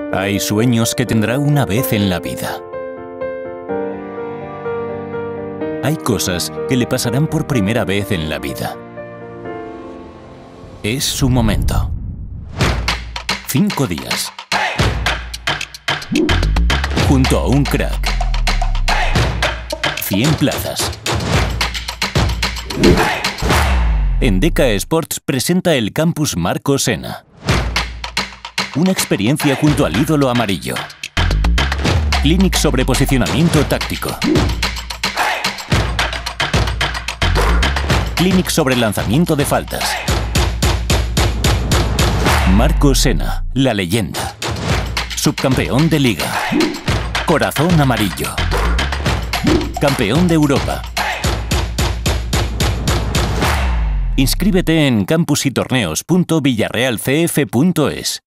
Hay sueños que tendrá una vez en la vida. Hay cosas que le pasarán por primera vez en la vida. Es su momento. 5 días. Junto a un crack. 100 plazas. Endeca Sports presenta el Campus Marco Senna. Una experiencia junto al ídolo amarillo. Clinic sobre posicionamiento táctico. Clinic sobre lanzamiento de faltas. Marco Senna, la leyenda. Subcampeón de Liga. Corazón amarillo. Campeón de Europa. Inscríbete en campusytorneos.villarrealcf.es.